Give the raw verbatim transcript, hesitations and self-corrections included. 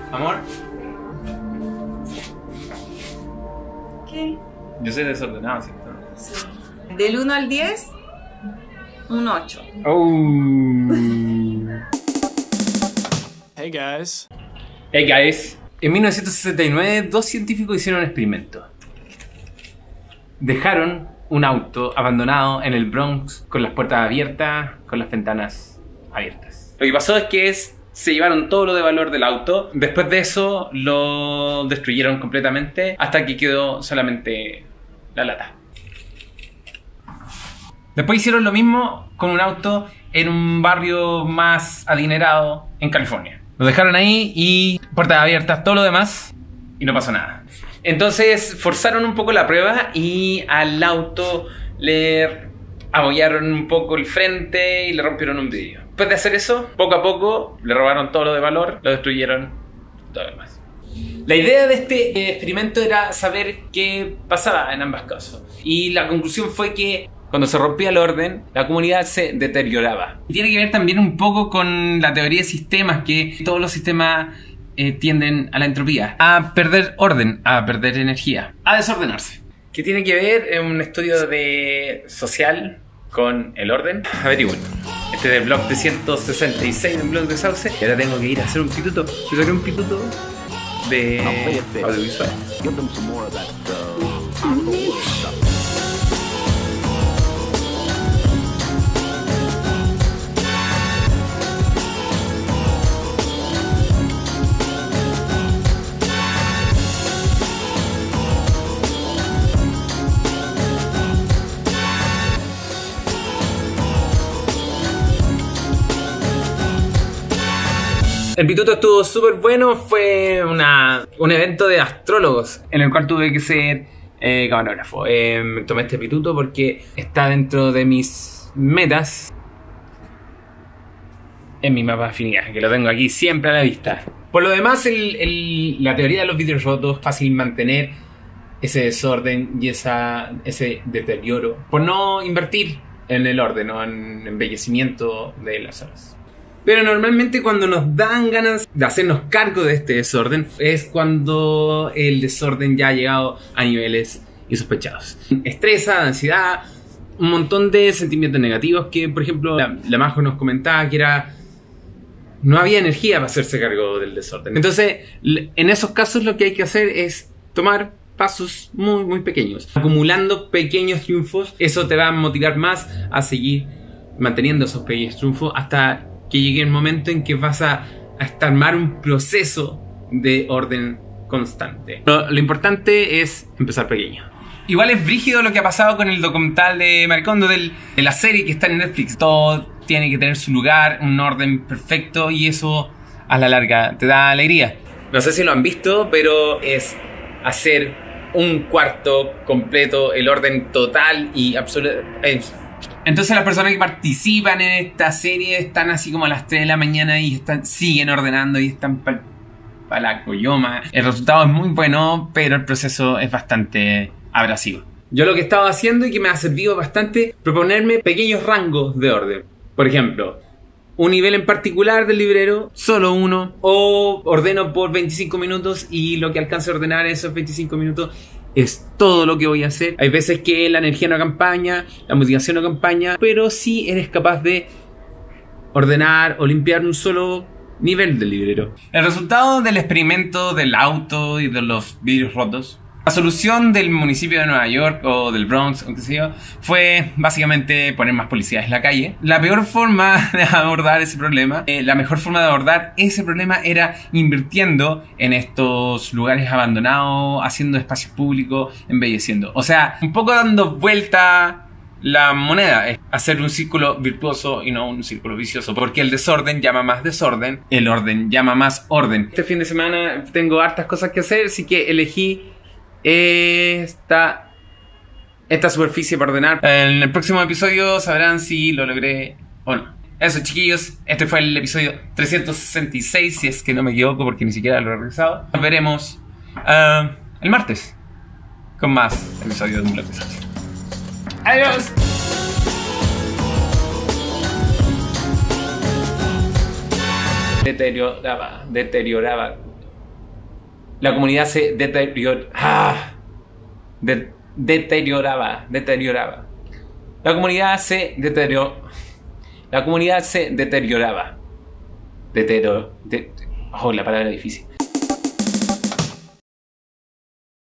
Amor. ¿Qué? Yo soy desordenado, ¿cierto? Sí. Del uno al diez, un ocho. Oh. Hey guys. Hey guys. En mil novecientos sesenta y nueve, dos científicos hicieron un experimento. Dejaron un auto abandonado en el Bronx con las puertas abiertas, con las ventanas abiertas. Lo que pasó es que es, se llevaron todo lo de valor del auto. Después de eso lo destruyeron completamente hasta que quedó solamente la lata. Después hicieron lo mismo con un auto en un barrio más adinerado en California. Lo dejaron ahí y puertas abiertas, todo lo demás, y no pasó nada. Entonces forzaron un poco la prueba y al auto le abollaron un poco el frente y le rompieron un vidrio. Después de hacer eso, poco a poco le robaron todo lo de valor, lo destruyeron, todo lo demás. La idea de este experimento era saber qué pasaba en ambos casos. Y la conclusión fue que cuando se rompía el orden, la comunidad se deterioraba. Y tiene que ver también un poco con la teoría de sistemas, que todos los sistemas eh, tienden a la entropía, a perder orden, a perder energía, a desordenarse. ¿Qué tiene que ver en un estudio de social con el orden? Averigüen. Este es del blog de ciento sesenta y seis, del blog de Sauce. Y ahora tengo que ir a hacer un pituto. Yo saqué un pituto de audiovisual. El pituto estuvo súper bueno, fue una, un evento de astrólogos en el cual tuve que ser eh, camarógrafo. Eh, tomé este pituto porque está dentro de mis metas en mi mapa de afinidad, que lo tengo aquí siempre a la vista. Por lo demás, el, el, la teoría de los vidrios rotos es fácil mantener ese desorden y esa, ese deterioro por no invertir en el orden o en embellecimiento de las zonas. Pero normalmente cuando nos dan ganas de hacernos cargo de este desorden es cuando el desorden ya ha llegado a niveles insospechados. Estresa, ansiedad, un montón de sentimientos negativos que, por ejemplo, la, la Majo nos comentaba que era... no había energía para hacerse cargo del desorden. Entonces, en esos casos lo que hay que hacer es tomar pasos muy, muy pequeños. Acumulando pequeños triunfos, eso te va a motivar más a seguir manteniendo esos pequeños triunfos hasta que llegue el momento en que vas a, a armar un proceso de orden constante. Lo, lo importante es empezar pequeño. Igual es brígido lo que ha pasado con el documental de Maricondo, del, de la serie que está en Netflix. Todo tiene que tener su lugar, un orden perfecto, y eso a la larga te da alegría. No sé si lo han visto, pero es hacer un cuarto completo, el orden total y absoluto. Eh, Entonces las personas que participan en esta serie están así como a las tres de la mañana y están, siguen ordenando y están para pa la coyoma. El resultado es muy bueno, pero el proceso es bastante abrasivo. Yo lo que he estado haciendo y que me ha servido bastante, proponerme pequeños rangos de orden. Por ejemplo, un nivel en particular del librero, solo uno, o ordeno por veinticinco minutos y lo que alcance a ordenar esos veinticinco minutos es todo lo que voy a hacer. Hay veces que la energía no acompaña, la motivación no acompaña, pero sí eres capaz de ordenar o limpiar un solo nivel del librero. El resultado del experimento del auto y de los vidrios rotos, la solución del municipio de Nueva York o del Bronx, o qué sé yo, fue básicamente poner más policías en la calle. La peor forma de abordar ese problema, eh, la mejor forma de abordar ese problema era invirtiendo en estos lugares abandonados, haciendo espacios públicos, embelleciendo. O sea, un poco dando vuelta la moneda, es hacer un círculo virtuoso y no un círculo vicioso, porque el desorden llama más desorden, el orden llama más orden. Este fin de semana tengo hartas cosas que hacer, así que elegí esta, esta superficie para ordenar. En el próximo episodio sabrán si lo logré o no. Eso, chiquillos, este fue el episodio trescientos sesenta y seis, si es que no me equivoco, porque ni siquiera lo he revisado. Nos veremos uh, el martes con más episodios de Un Blog de Sauce. ¡Adiós! Deterioraba, deterioraba la comunidad se deterior, ah, de- deterioraba, deterioraba. La comunidad se deterioró. La comunidad se deterioraba. Deterioro. De, oh, la palabra difícil.